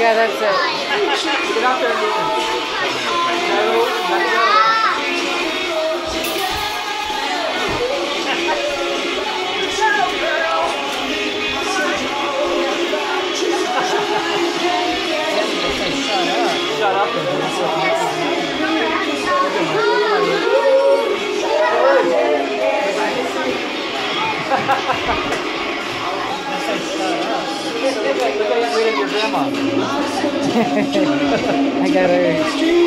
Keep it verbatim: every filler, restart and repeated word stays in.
Yeah, that's it. Get out there, Luke. No, let go. Shut up. Look at your grandma. I got her.